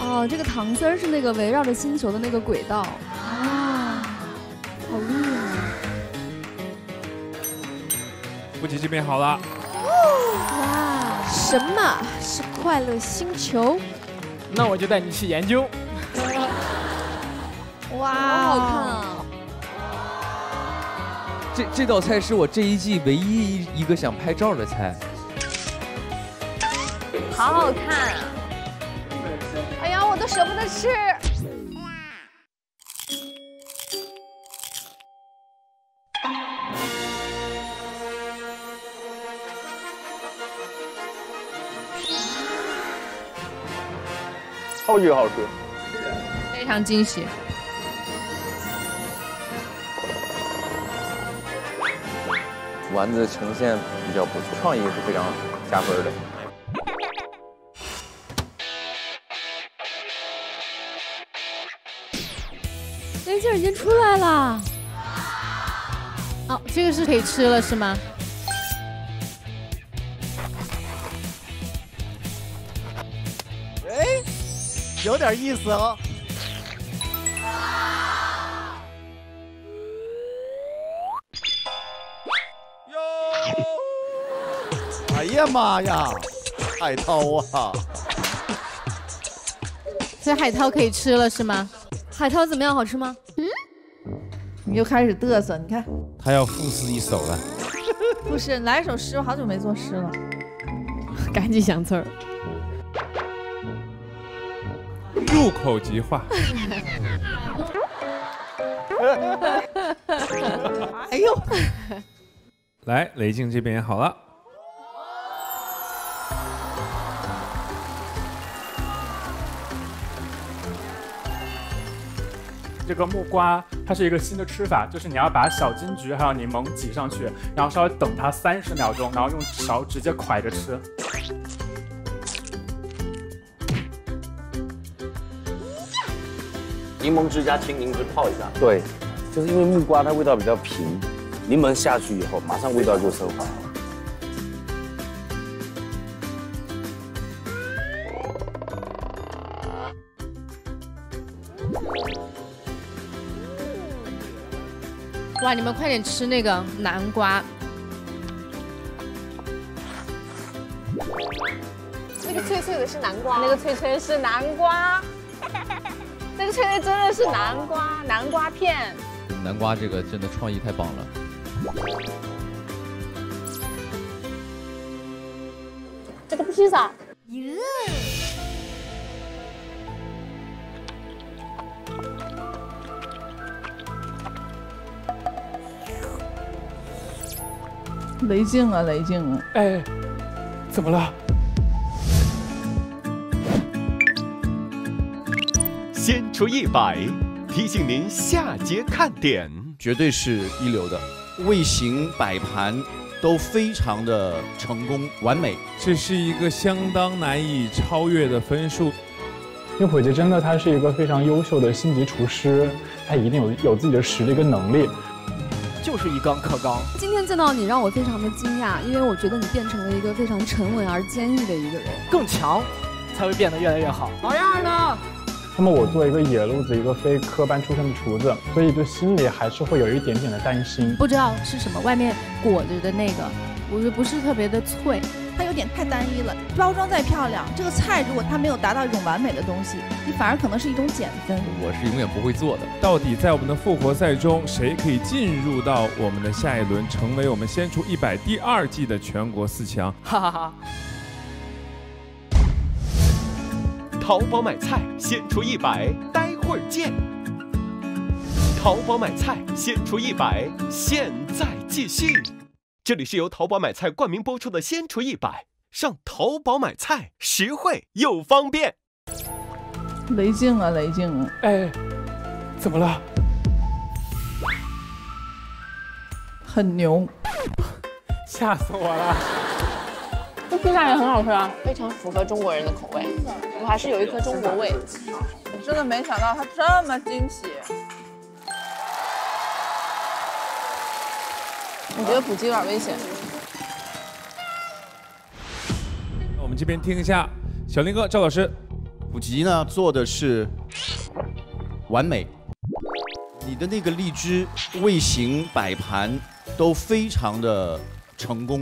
哦，这个糖丝儿是那个围绕着星球的那个轨道啊，好厉害！ 不急，这边好了。 哇，什么是快乐星球？ 那我就带你去研究。 哇， 好好看啊！ 这道菜是我这一季唯一一个想拍照的菜。 好好看啊！哎呀，我都舍不得吃。 超级好吃， 非常惊喜。 丸子呈现比较不错，创意是非常加分的。 雷劲儿已经出来了。 哦，这个是可以吃了是吗？ 哎，有点意思哦。哎呀妈呀，海涛啊！ 这海涛可以吃了是吗？ 海涛怎么样？好吃吗？ 你又开始嘚瑟，你看。 他要赋诗一首了。 不是，来一首诗，我好久没作诗了。 赶紧想词儿。 入口即化。 哎呦！ 来，雷静这边好了。 这个木瓜它是一个新的吃法，就是你要把小金桔还有柠檬挤上去，然后稍微等它30秒钟，然后用勺直接蒯着吃。 柠檬汁加青柠汁泡一下。 对， 就是因为木瓜它味道比较平，柠檬下去以后，马上味道就升华了。 哇，你们快点吃那个南瓜。 那个脆脆的是南瓜，那个脆脆是南瓜，那个脆脆真的是南瓜，南瓜片。 南瓜这个真的创意太棒了。 这个披萨， 雷静啊，雷静啊！ 哎，怎么了？ 先出100，提醒您下节看点， 绝对是一流的，味型摆盘都非常的成功完美。 这是一个相当难以超越的分数。 因为火姐真的她是一个非常优秀的星级厨师，她一定有自己的实力跟能力。 就是一刚克刚。 今天见到你让我非常的惊讶，因为我觉得你变成了一个非常沉稳而坚毅的一个人。 更强，才会变得越来越好。老样呢？ 那么我作为一个野路子，一个非科班出身的厨子，所以就心里还是会有一点点的担心。 不知道是什么，外面裹着的那个，我觉得不是特别的脆。 它有点太单一了，包装再漂亮，这个菜如果它没有达到一种完美的东西，你反而可能是一种减分。 我是永远不会做的。 到底在我们的复活赛中，谁可以进入到我们的下一轮，成为我们先出100第2季的全国4强？ 哈哈哈！ 淘宝买菜先出100，待会儿见。淘宝买菜先出100，现在继续。这里是由淘宝买菜冠名播出的《先出100》，上淘宝买菜，实惠又方便。 雷静啊，雷静啊！ 哎，怎么了？ 很牛， 吓死我了！ 这披萨也很好吃啊，非常符合中国人的口味，我还是有一颗中国胃。 我真的没想到它这么惊喜。我觉得普及有点危险。 我们这边听一下，小林哥、赵老师， 普吉呢做的是完美，你的那个荔枝味型摆盘都非常的成功。